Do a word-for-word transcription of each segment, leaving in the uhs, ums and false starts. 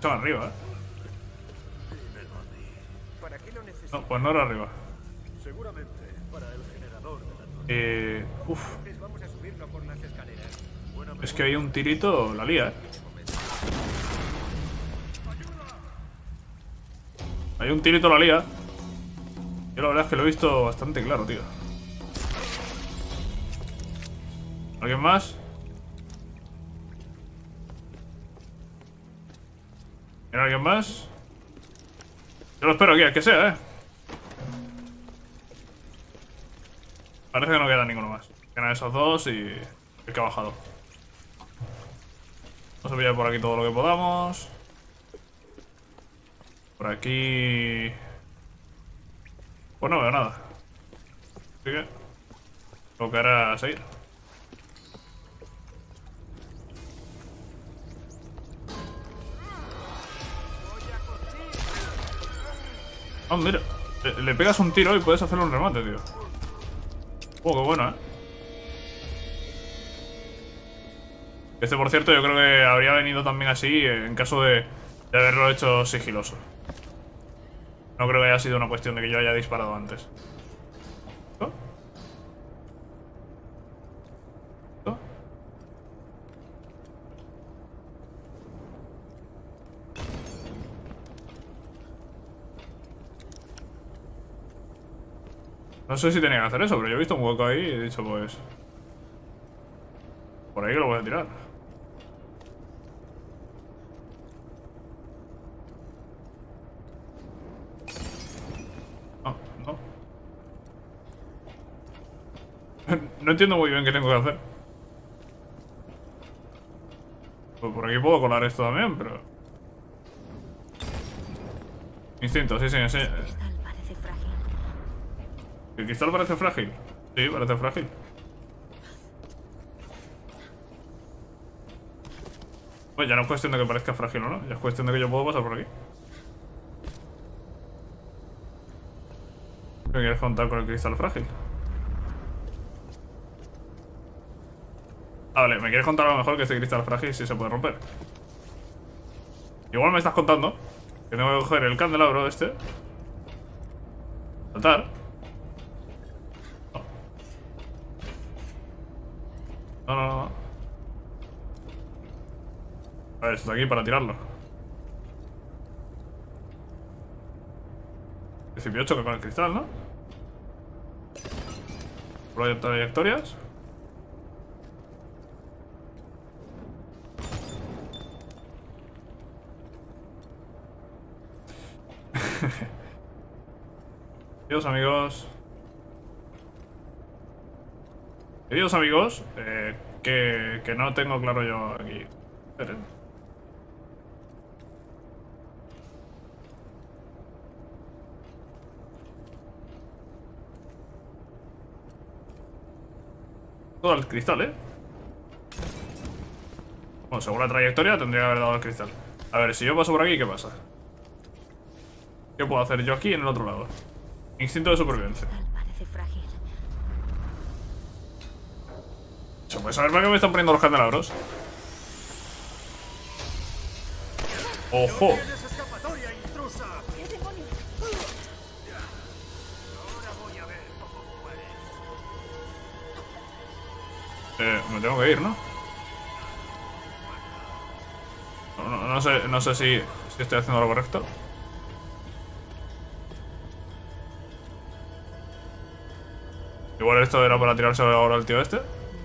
Estaban arriba, eh. No, pues no era arriba. Seguramente para el generador de la torre. Eh. Uf. Vamos a subirlo por las escaleras. Es que hay un tirito, la lía, eh. Hay un tirito, la lía. Yo la verdad es que lo he visto bastante claro, tío. ¿Alguien más? ¿Tiene alguien más? Yo lo espero aquí, al que sea, eh. Parece que no queda ninguno más. Quedan esos dos y el que ha bajado. Vamos a pillar por aquí todo lo que podamos. Por aquí... Pues no veo nada. Así que... tocará seguir. Ah, mira. Le, le pegas un tiro y puedes hacerle un remate, tío. Oh, qué bueno, eh. Este, por cierto, yo creo que habría venido también así en caso de, de haberlo hecho sigiloso. No creo que haya sido una cuestión de que yo haya disparado antes. ¿No? ¿No? No sé si tenía que hacer eso, pero yo he visto un hueco ahí y he dicho, pues... por ahí que lo voy a tirar. No, no. No entiendo muy bien qué tengo que hacer. Pues por aquí puedo colar esto también, pero... Instinto, sí, sí, sí. ¿El cristal parece frágil? Sí, parece frágil. Pues ya no es cuestión de que parezca frágil o no, ya es cuestión de que yo puedo pasar por aquí. ¿Me quieres contar con el cristal frágil? Ah, vale, me quieres contar a lo mejor que este cristal frágil sí se puede romper. Igual me estás contando que tengo que coger el candelabro este. Saltar. No, no, no, no. A ver, esto de aquí para tirarlo. En principio choca con el cristal, ¿no? Por ahí trayectorias. Queridos amigos. Queridos amigos, eh, que, que no tengo claro yo aquí. Esperen. Todo el cristal, ¿eh? Bueno, según la trayectoria tendría que haber dado el cristal. A ver, si yo paso por aquí, ¿qué pasa? ¿Qué puedo hacer yo aquí en el otro lado? Instinto de supervivencia. ¿Se puede saber para qué me están poniendo los candelabros? ¡Ojo! Eh, me tengo que ir, ¿no? No, no, no sé, no sé si, si estoy haciendo lo correcto. Igual esto era para tirarse ahora al tío este.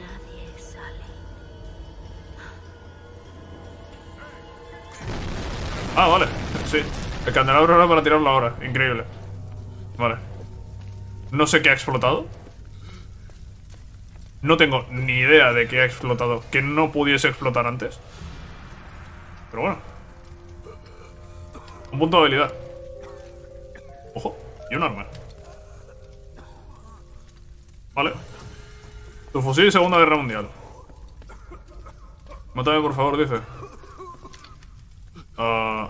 Ah, vale, sí. El candelabro era para tirarlo ahora, increíble. Vale. No sé qué ha explotado. No tengo ni idea de qué ha explotado que no pudiese explotar antes. Pero bueno. Un punto de habilidad. Ojo, y un arma. Vale. Tu fusil y Segunda Guerra Mundial. Mátame por favor, dice. Uh...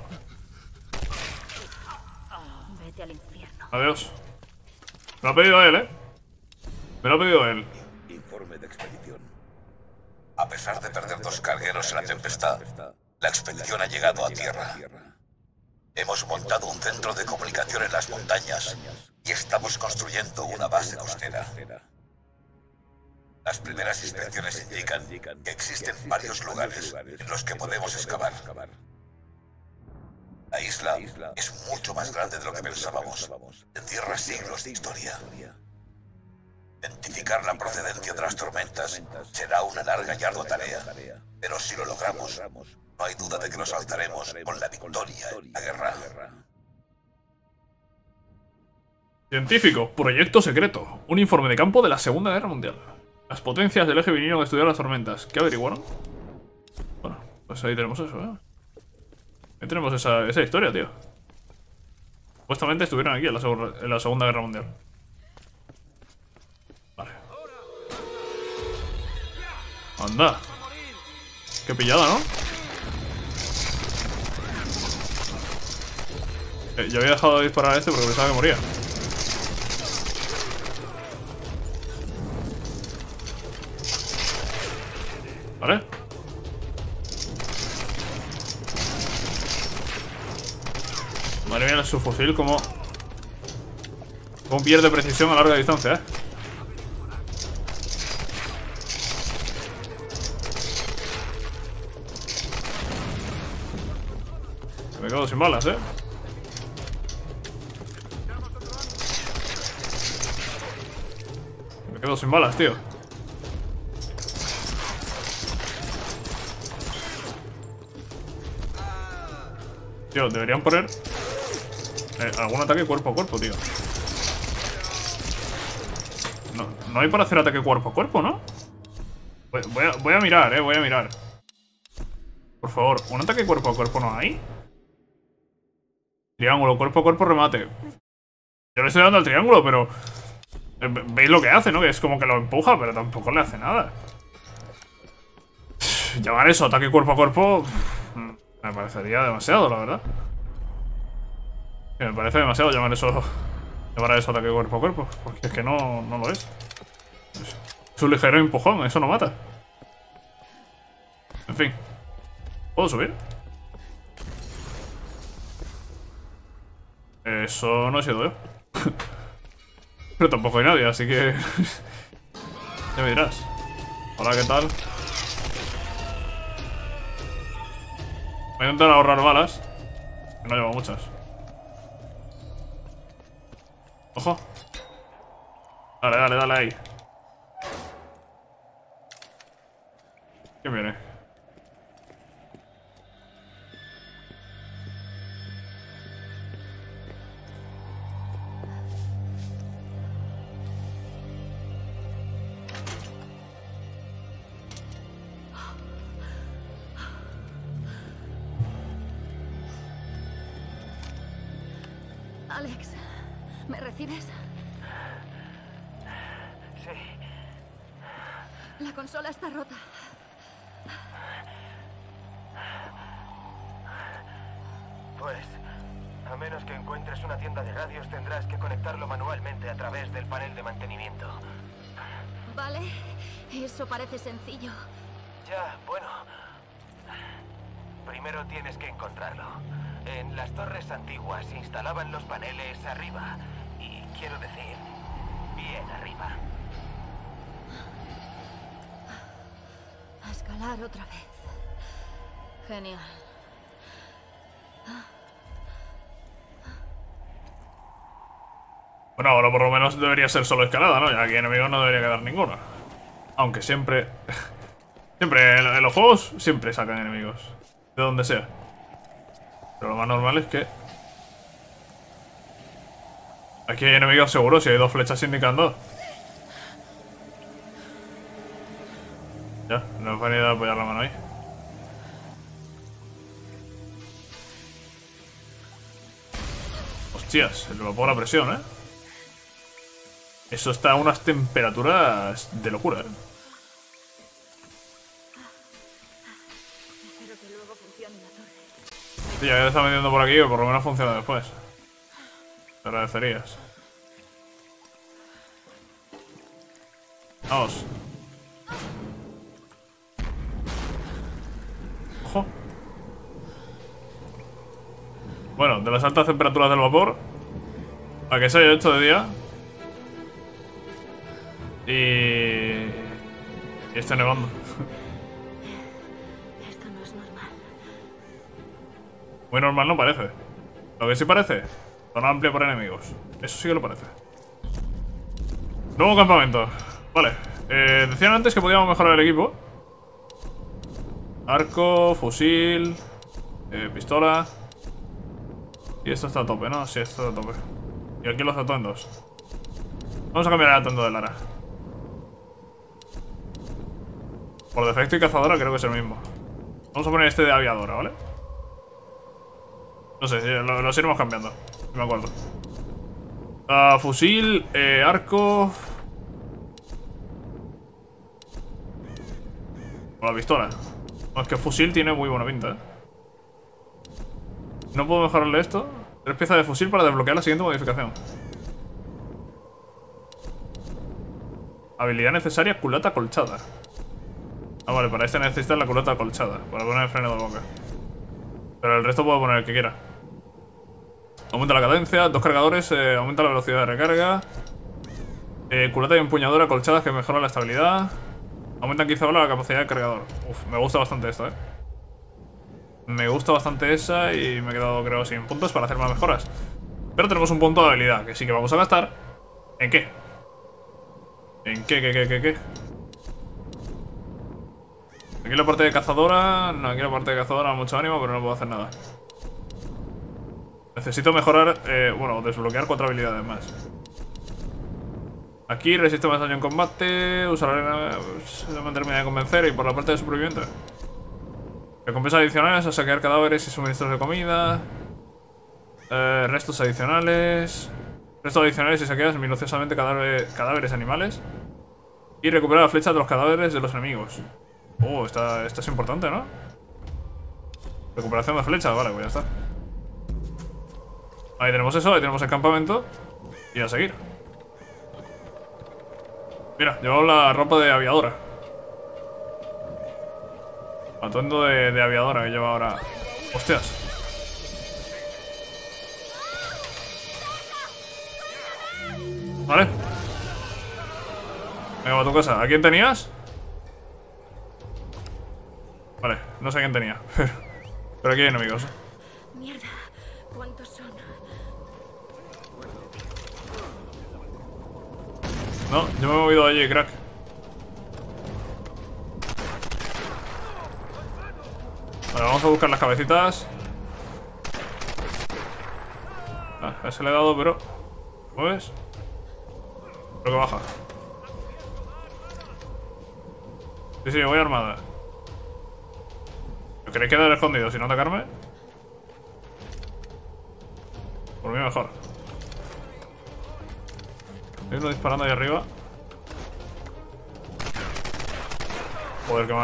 Vete al infierno. Adiós. Me lo ha pedido él, ¿eh? Me lo ha pedido él. Informe de expedición. A pesar de perder dos cargueros en la tempestad, La expedición ha llegado a tierra. Hemos montado un centro de comunicación en las montañas y estamos construyendo una base costera. Las primeras inspecciones indican que existen varios lugares en los que podemos excavar. La isla es mucho más grande de lo que pensábamos. Encierra siglos de historia. Identificar la procedencia de las tormentas será una larga y ardua tarea, pero si lo logramos, no hay duda de que nos alzaremos con la victoria en la guerra. Científico, proyecto secreto. Un informe de campo de la Segunda Guerra Mundial. Las potencias del eje vinieron a estudiar las tormentas. ¿Qué averiguaron? Bueno, pues ahí tenemos eso, ¿eh? Ahí tenemos esa, esa historia, tío. Supuestamente estuvieron aquí en la, en la Segunda Guerra Mundial. Vale. Anda. Qué pillada, ¿no? Eh, yo había dejado de disparar a este porque pensaba que moría. Vale. Madre mía, su fusil como... como pierde precisión a larga distancia, eh. Me quedo sin balas, eh. Me quedo sin balas, tío. Tío, deberían poner eh, algún ataque cuerpo a cuerpo, tío. No, no hay para hacer ataque cuerpo a cuerpo, ¿no? Voy, voy, a, voy a mirar, eh, voy a mirar. Por favor, ¿un ataque cuerpo a cuerpo no hay? Triángulo, cuerpo a cuerpo, remate. Yo le estoy dando al triángulo, pero... ¿veis lo que hace, no? Que es como que lo empuja, pero tampoco le hace nada. Llamar eso ataque cuerpo a cuerpo... me parecería demasiado, la verdad. Me parece demasiado llamar eso... llamar a eso ataque cuerpo a cuerpo. Porque es que no, no lo es. Es un ligero empujón, eso no mata. En fin. ¿Puedo subir? Eso no he sido yo. Pero tampoco hay nadie, así que... ya me dirás. Hola, ¿qué tal? Voy a intentar ahorrar balas. Que no llevo muchas. Ojo. Dale, dale, dale ahí. ¿Quién viene? Alex, ¿me recibes? Sí. La consola está rota. Pues, a menos que encuentres una tienda de radios, tendrás que conectarlo manualmente a través del panel de mantenimiento. Vale, eso parece sencillo. Ya, bueno. Primero tienes que encontrarlo. En las torres antiguas se instalaban los paneles arriba. Y quiero decir, bien arriba. A escalar otra vez. Genial. Bueno, ahora por lo menos debería ser solo escalada, ¿no? Ya que enemigos no debería quedar ninguno. Aunque siempre... siempre en, en los juegos siempre sacan enemigos. De donde sea. Pero lo más normal es que... aquí hay enemigos seguros y hay dos flechas indicando. Ya, no me venido a apoyar la mano ahí. Hostias, el vapor a presión, ¿eh? Eso está a unas temperaturas de locura, ¿eh? Espero que luego funcione la torre. Sí, ya que te está metiendo por aquí, o por lo menos funciona después. Te agradecerías. Vamos. Ojo. Bueno, de las altas temperaturas del vapor a que se haya hecho de día. Y... y esté nevando. Esto no es normal. Muy normal no parece. Lo que sí parece, zona amplia por enemigos. Eso sí que lo parece. Nuevo campamento. Vale, eh, decían antes que podíamos mejorar el equipo. Arco, fusil, eh, pistola. Y esto está a tope, ¿no? Sí, esto está a tope. Y aquí los atuendos. Vamos a cambiar el atuendo de Lara. Por defecto y cazadora creo que es el mismo. Vamos a poner este de aviadora, ¿vale? No sé, lo, los iremos cambiando. No me acuerdo. Uh, fusil, eh, arco. O la pistola. No, es que fusil tiene muy buena pinta, ¿eh? No puedo mejorarle esto. Tres piezas de fusil para desbloquear la siguiente modificación. Habilidad necesaria, culata colchada. Ah, vale, para este necesitas la culata colchada para poner el freno de boca. Pero el resto puedo poner el que quiera. Aumenta la cadencia, dos cargadores, eh, aumenta la velocidad de recarga. eh, Culata y empuñadura colchadas que mejoran la estabilidad. Aumenta quince bolas la capacidad de cargador. Uf, me gusta bastante esto, eh. Me gusta bastante esa y me he quedado, creo, sin puntos para hacer más mejoras. Pero tenemos un punto de habilidad que sí que vamos a gastar. ¿En qué? ¿En qué, qué, qué, qué, qué? Aquí la parte de cazadora. No, aquí la parte de cazadora, mucho ánimo, pero no puedo hacer nada. Necesito mejorar, eh, bueno, desbloquear cuatro habilidades más. Aquí resiste más daño en combate. Usar arena, no me termina de convencer. Y por la parte de superviviente, recompensas adicionales a saquear cadáveres y suministros de comida. eh, Restos adicionales. Restos adicionales y saqueas minuciosamente cadáveres, cadáveres animales. Y recuperar las flechas de los cadáveres de los enemigos. Oh, esta, esta es importante, ¿no? Recuperación de flechas, vale, pues ya está. Ahí tenemos eso, ahí tenemos el campamento. Y a seguir. Mira, llevamos la ropa de aviadora. Atuendo de, de aviadora que lleva ahora. Hostias. Vale. Venga, va a tu casa. ¿A quién tenías? Vale, no sé quién tenía. Pero aquí hay enemigos. Mierda, ¿cuántos son? No, yo me he movido allí, crack. Vale, vamos a buscar las cabecitas. Ah, a ese le he dado, pero... ¿mueves? Creo que baja. Sí, sí, voy armada. ¿Me queréis quedar escondido sin atacarme? Por mí mejor. Hay uno disparando ahí arriba. Joder, qué mal.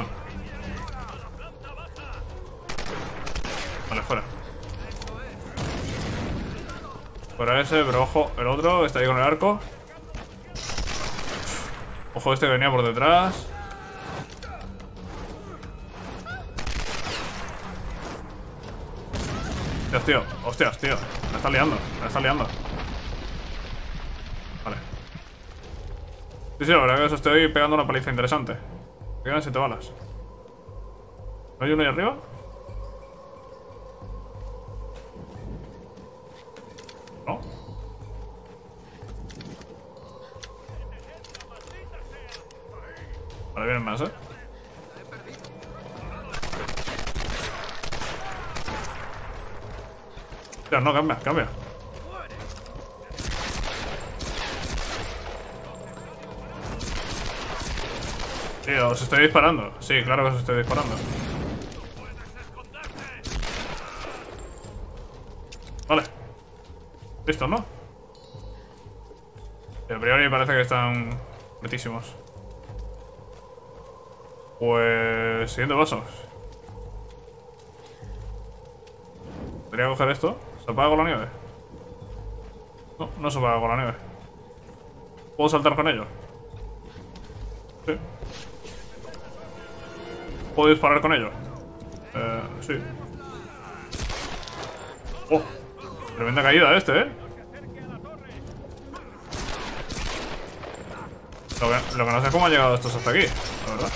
Vale, fuera. Fuera ese, pero ojo, el otro está ahí con el arco. Ojo, este que venía por detrás. Hostias, tío. Hostias, tío. Me está liando. Me está liando. Vale. Sí, sí, la verdad que os estoy pegando una paliza interesante. Me quedan siete balas. ¿No hay uno ahí arriba? No. Vale, vienen más, eh. Tío, no, cambia, cambia. Tío, os estoy disparando. Sí, claro que os estoy disparando. Vale. Listo, ¿no? Y a priori parece que están muertísimos. Pues... siguiente paso. Podría coger esto. ¿Se apaga con la nieve? No, no se apaga con la nieve. ¿Puedo saltar con ello? Sí. ¿Puedo disparar con ello? Eh, sí. Oh, Tremenda caída este, ¿eh? Lo que, lo que no sé es cómo han llegado estos hasta aquí, la verdad.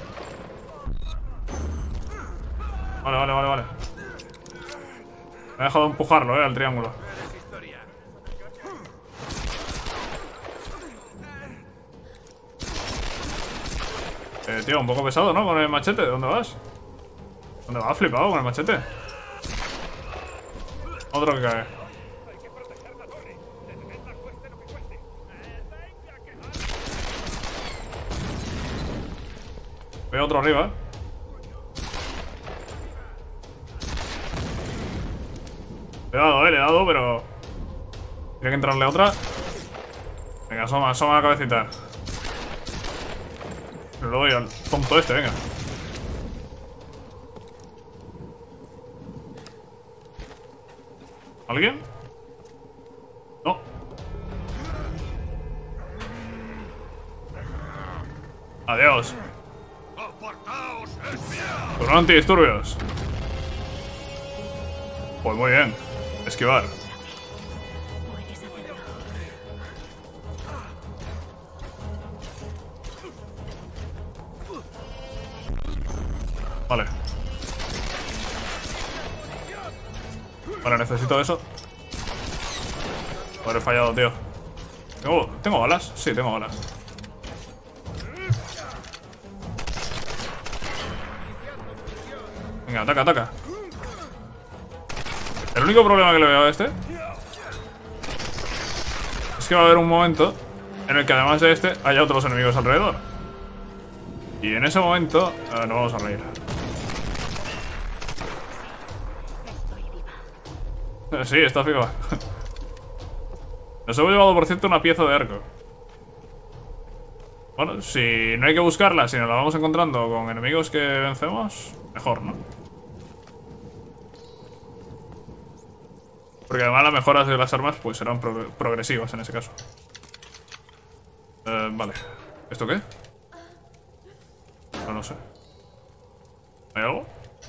Vale, vale, vale, vale. Me he dejado de empujarlo, eh, al triángulo. Eh, tío, un poco pesado, ¿no? Con el machete. ¿Dónde vas? ¿Dónde vas? Flipado con el machete. Otro que cae. Veo otro arriba. Le he dado, eh, le he dado, pero... Tiene que entrarle otra. Venga, asoma, asoma la cabecita. Pero lo doy al tonto este, venga. ¿Alguien? No. Adiós. Con antidisturbios. Pues muy bien. Esquivar. Puedes hacerlo. Vale. Vale, necesito eso. Habré fallado, tío. ¿Tengo, ¿Tengo balas? Sí, tengo balas. Venga, ataca, ataca. El único problema que le veo a este es que va a haber un momento en el que además de este haya otros enemigos alrededor. Y en ese momento eh, nos vamos a reír. Estoy viva. Sí, está viva. Nos hemos llevado, por cierto, una pieza de arco. Bueno, si no hay que buscarla, si nos la vamos encontrando con enemigos que vencemos, mejor, ¿no? Porque además las mejoras de las armas pues serán pro progresivas en ese caso. Eh, vale. ¿Esto qué? No lo sé. ¿Hay algo?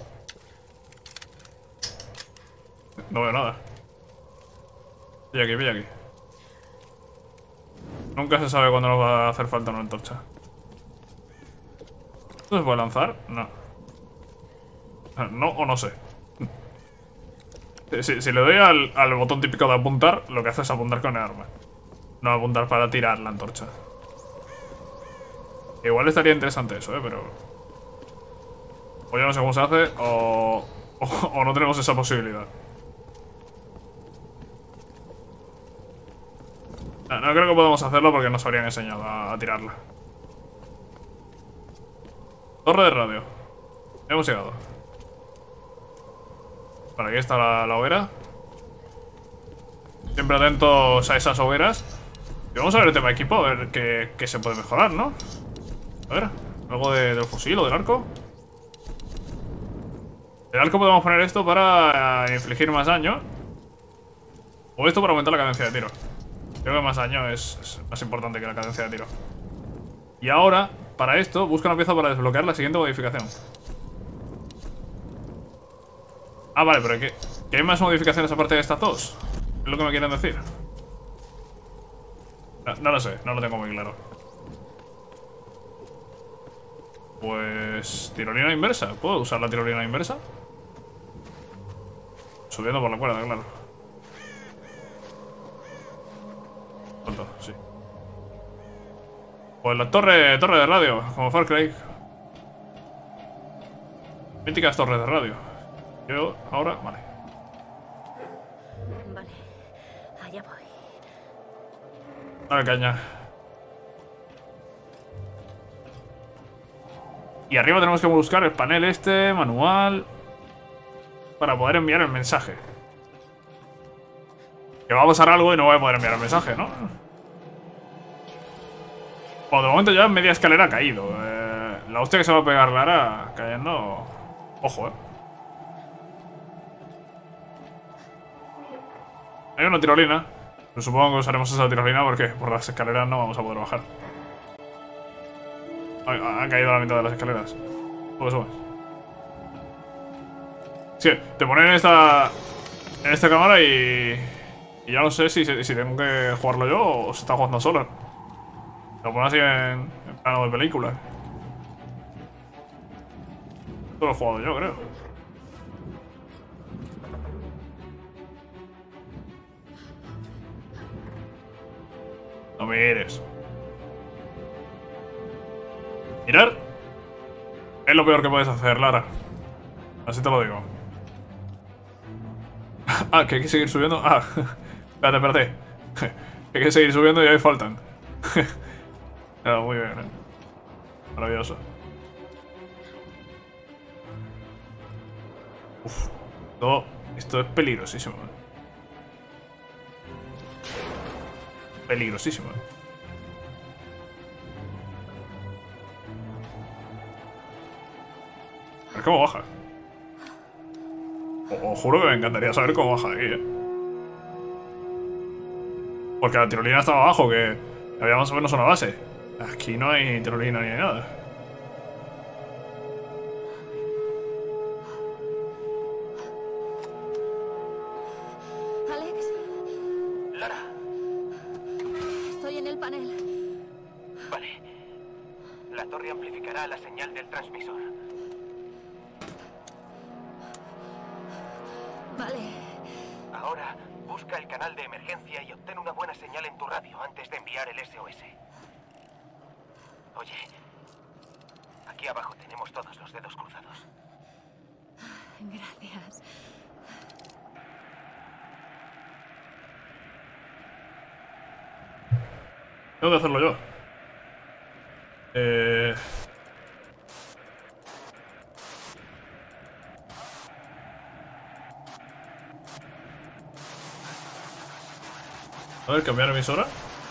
No veo nada. Pilla aquí, pilla aquí. Nunca se sabe cuándo nos va a hacer falta una antorcha. ¿Esto se puede lanzar? No. No o no sé. Si, si le doy al, al botón típico de apuntar, lo que hace es apuntar con el arma. No apuntar para tirar la antorcha. Igual estaría interesante eso, eh, pero... O yo no sé cómo se hace, o... O, o no tenemos esa posibilidad. No, no creo que podamos hacerlo porque nos habrían enseñado a, a tirarla. Torre de radio. Hemos llegado. Vale, aquí está la, la hoguera. Siempre atentos a esas hogueras. Y vamos a ver el tema de equipo, a ver qué, qué se puede mejorar, ¿no? A ver, algo de, del fusil o del arco. El arco podemos poner esto para eh, infligir más daño. O esto para aumentar la cadencia de tiro. Creo que más daño es, es más importante que la cadencia de tiro. Y ahora, para esto, busca una pieza para desbloquear la siguiente modificación. Ah, vale, pero ¿qué, ¿qué hay más modificaciones aparte de estas dos? ¿Es lo que me quieren decir? No, no lo sé, no lo tengo muy claro. Pues... tirolina inversa. ¿Puedo usar la tirolina inversa? Subiendo por la cuerda, claro. Tonto, sí. Pues la torre, torre de radio, como Far Cry. Míticas torres de radio. Yo ahora, vale. Vale, allá voy. Dale caña. Y arriba tenemos que buscar el panel este, manual, para poder enviar el mensaje. Que va a pasar algo y no voy a poder enviar el mensaje, ¿no? Bueno, de momento ya media escalera ha caído. Eh, la hostia que se va a pegar Lara cayendo... Ojo, eh. Hay una tirolina. Pero supongo que usaremos esa tirolina porque por las escaleras no vamos a poder bajar. Ha, ha caído a la mitad de las escaleras. Sube, sube. Sí, te ponen esta... en esta cámara y... Y ya no sé si, si tengo que jugarlo yo o se está jugando solo. Lo pongo así en, en plano de película. Esto lo he jugado yo, creo. No mires. Mirar es lo peor que puedes hacer, Lara. Así te lo digo. Ah, que hay que seguir subiendo. Ah, espérate, espérate. Que hay que seguir subiendo y ahí faltan. Claro, muy bien, ¿eh? Maravilloso. Uf, esto, esto es peligrosísimo, ¿eh? Peligrosísimo, ¿eh? A ver cómo baja. Os juro que me encantaría saber cómo baja de aquí, eh. Porque la tirolina estaba abajo, que había más o menos una base. Aquí no hay tirolina ni nada. Alex, Lara, estoy en el panel. vale. La torre amplificará la señal del transmisor. Vale. Ahora, busca el canal de emergencia y obtén una buena señal en tu radio antes de enviar el S O S. Oye, aquí abajo tenemos todos los dedos cruzados. Gracias. Tengo que hacerlo yo. Eh... A ver, cambiar emisora.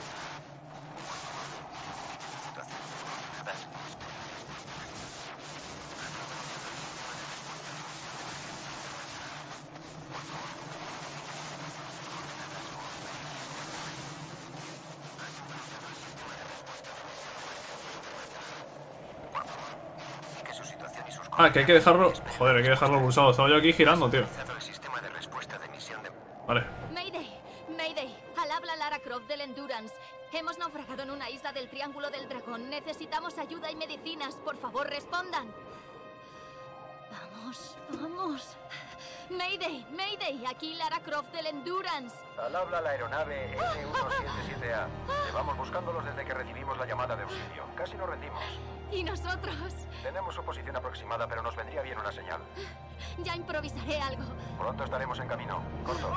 Ah, que hay que dejarlo... Joder, hay que dejarlo pulsado. Estaba yo aquí girando, tío. Vale. Mayday, Mayday. Al habla Lara Croft del Endurance. Hemos naufragado en una isla del Triángulo del Dragón. Necesitamos ayuda y medicinas. Por favor, respondan. Vamos, vamos. Mayday, Mayday. Aquí Lara Croft del Endurance. Al habla la aeronave N ciento setenta y siete A. Llevamos buscándolos desde que recibimos la llamada de auxilio. Casi nos rendimos. ¿Y nosotros? Tenemos su posición aproximada, pero nos vendría bien una señal. Ya improvisaré algo. Pronto estaremos en camino. Corto.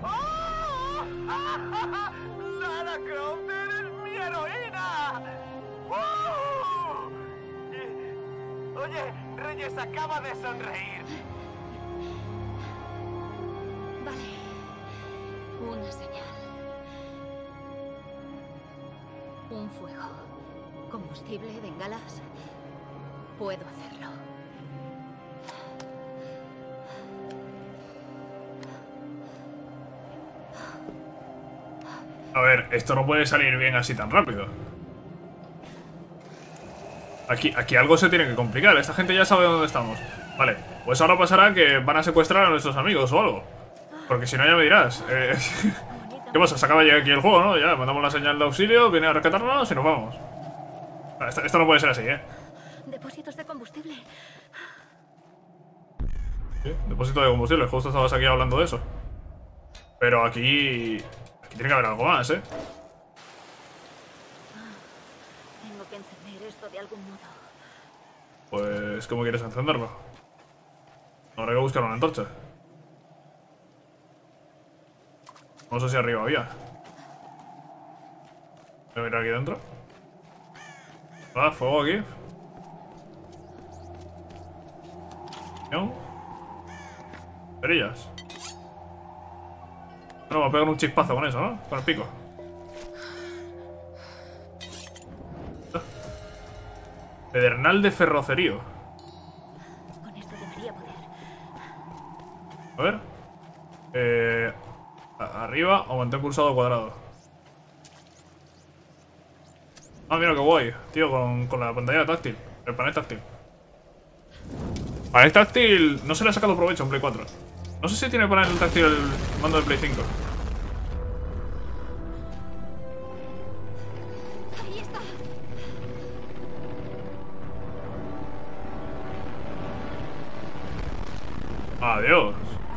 ¡Lara Croft, eres mi heroína! ¡Uh! Y- Oye, Reyes acaba de sonreír. Vale. Una señal. Un fuego. Combustible, bengalas. Puedo hacerlo. A ver, esto no puede salir bien así tan rápido. Aquí, aquí algo se tiene que complicar. Esta gente ya sabe dónde estamos. Vale, pues ahora pasará que van a secuestrar a nuestros amigos o algo. Porque si no ya me dirás. Eh, ¿Qué pasa? Se acaba de llegar aquí el juego, ¿no? Ya, mandamos la señal de auxilio, viene a rescatarnos y nos vamos. Esto, esto no puede ser así, ¿eh? Depósitos de combustible. ¿Sí? Depósito de combustible. Justo estabas aquí hablando de eso. Pero aquí... Aquí tiene que haber algo más, ¿eh? Tengo que encender esto de algún modo. Pues... ¿Cómo quieres encenderlo? Habrá que buscar una antorcha. No sé si arriba había. Voy a mirar aquí dentro. Ah, fuego aquí. ¿No? Cerillas. Bueno, va a pegar un chispazo con eso, ¿no? Con el pico. Pedernal de ferrocerío. Con esto debería poder. A ver. Eh... Arriba o mantén pulsado cuadrado. Ah, mira qué guay, tío, con, con la pantalla táctil. El panel táctil. Panel táctil no se le ha sacado provecho en Play cuatro. No sé si tiene para el táctil el mando de Play cinco. Ahí está. Adiós.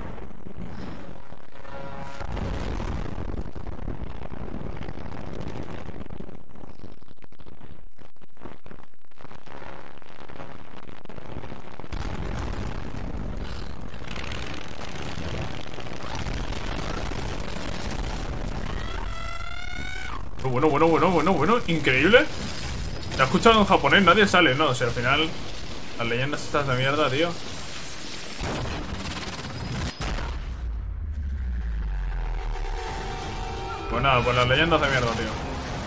Bueno, bueno, bueno, bueno, bueno, increíble. ¿Te has escuchado en japonés? Nadie sale, ¿no? O sea, al final las leyendas estas de mierda, tío. Pues nada, pues las leyendas de mierda, tío.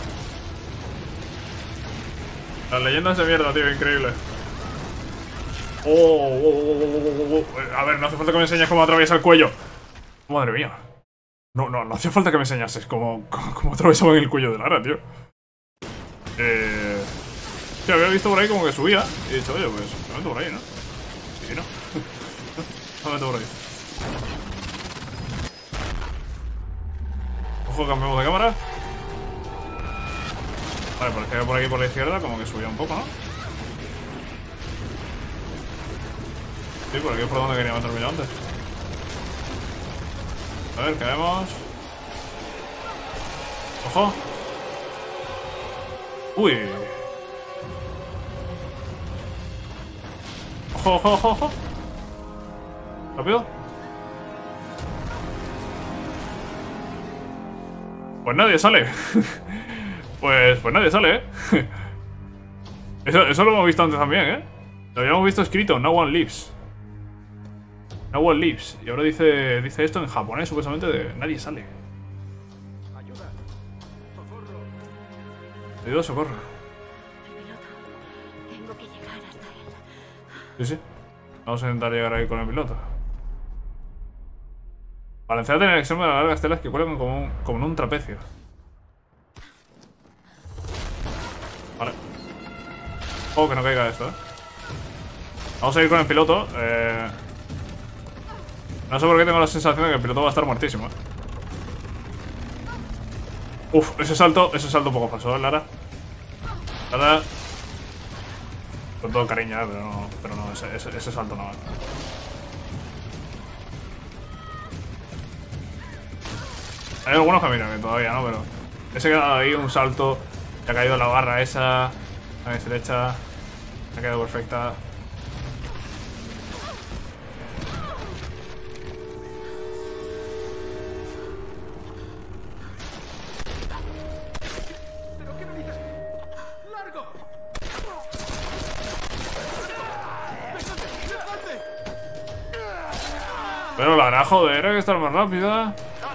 Las leyendas de mierda, tío, increíble. Oh, oh, oh, oh, oh, oh. A ver, no hace falta que me enseñes cómo atraviesa el cuello. Madre mía. No, no, no hacía falta que me enseñases cómo, cómo, cómo atravesaba en el cuello de Lara, tío. Eh... Sí, había visto por ahí como que subía. Y he dicho, oye, pues me meto por ahí, ¿no? Sí, ¿no? Me meto por ahí. Ojo, cambiamos de cámara. Vale, pues que por aquí por la izquierda como que subía un poco, ¿no? Sí, por aquí es por donde quería meterme yo antes. A ver, caemos. Ojo. Uy. Ojo, ojo, ojo, ojo. Rápido. Pues nadie sale. Pues, pues nadie sale, ¿eh? Eso, eso lo hemos visto antes también, ¿eh? Lo habíamos visto escrito, no one lives. No one lives. Y ahora dice, dice esto en japonés, supuestamente, de nadie sale. Ayuda. Socorro. Ayuda, socorro. El piloto. Tengo que llegar hasta él. Sí, sí. Vamos a intentar llegar ahí con el piloto. Balanceate en el extremo de las largas telas que cuelgan como, un, como en un trapecio. Vale. Oh, que no caiga esto, eh. Vamos a ir con el piloto. Eh... No sé por qué tengo la sensación de que el piloto va a estar muertísimo, eh. Uf, ese salto, ese salto un poco falso, ¿eh, Lara? Lara. Con todo cariño, eh, pero no, pero no ese, ese, ese salto no. Hay algunos que miran que todavía no, pero ese que ha dado ahí un salto, se ha caído la barra esa, la estrecha, se ha quedado perfecta. ¿Pero qué me dices? ¡Largo! Pero la hará, joder, hay que estar más rápida.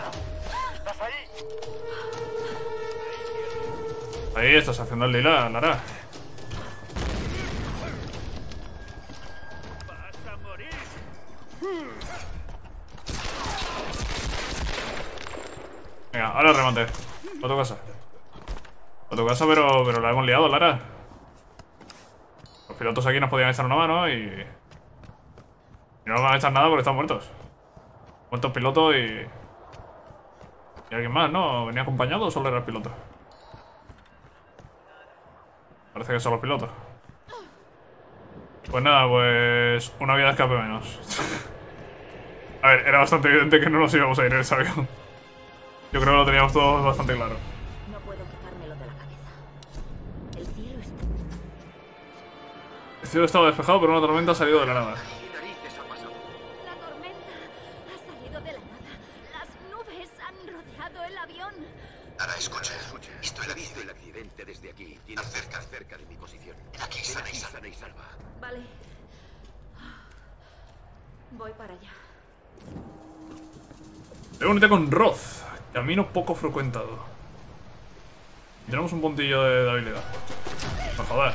Ahí estás haciendo el lila, Lara. Venga, ahora remate. A tu casa. A tu casa, pero, pero la hemos liado, Lara. Los pilotos aquí nos podían echar una mano y... y no nos van a echar nada porque están muertos. Muertos pilotos y... y alguien más, ¿no? ¿Venía acompañado o solo era el piloto? Parece que son los pilotos. Pues nada, pues... una vía de escape menos. A ver, era bastante evidente que no nos íbamos a ir en ese avión. Yo creo que lo teníamos todos bastante claro. No puedo quitármelo de la cabeza. El cielo está... El cielo estaba despejado, pero una tormenta ha salido de la nada. ¿Qué narices ha pasado? La tormenta ha salido de la nada. Las nubes han rodeado el avión. Lara, escucha. Estoy la vista del accidente desde aquí. Tienes cerca, cerca de mi posición. Aquí, Ven sana y aquí, salva. sana y salva. Vale. Voy para allá. Voy a unirte con Roth. Camino poco frecuentado. Y tenemos un puntillo de, de habilidad. No jodas.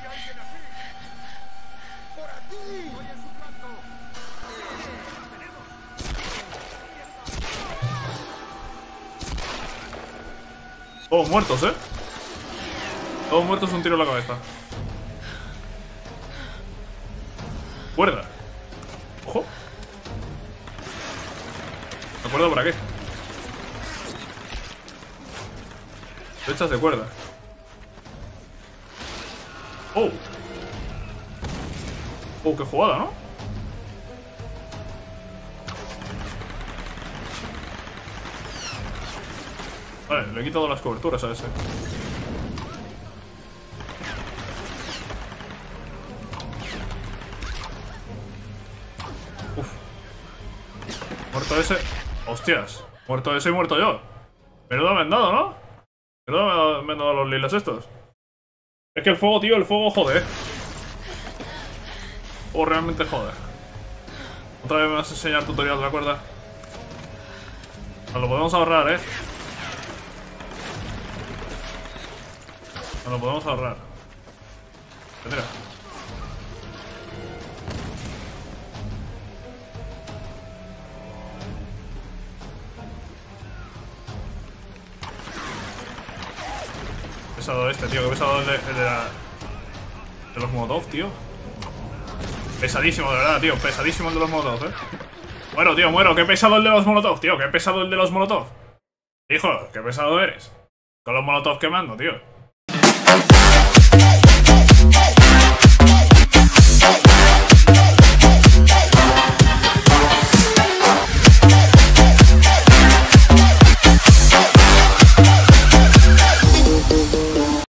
Todos muertos, ¿eh? Todos muertos, un tiro en la cabeza. Cuerda. Ojo. ¿Cuerda por aquí? Flechas de cuerda. Oh. Oh, qué jugada, ¿no? Vale, le he quitado las coberturas a ese. Uf. Muerto ese. Hostias. Muerto ese y muerto yo. Menudo me han dado, ¿no? Menudo me han dado los lilas estos. Es que el fuego, tío, el fuego jode, eh. O realmente joder. Otra vez me vas a enseñar tutorial de la cuerda. Nos lo podemos ahorrar, eh. Nos lo podemos ahorrar. Mira. Pesado este, tío. Qué pesado el de, el de, la, de los Molotov, tío. Pesadísimo, de verdad, tío. Pesadísimo el de los Molotov, eh. Muero, tío, muero. Qué pesado el de los Molotov, tío. Qué pesado el de los Molotov. Hijo, qué pesado eres. Con los Molotov quemando, tío.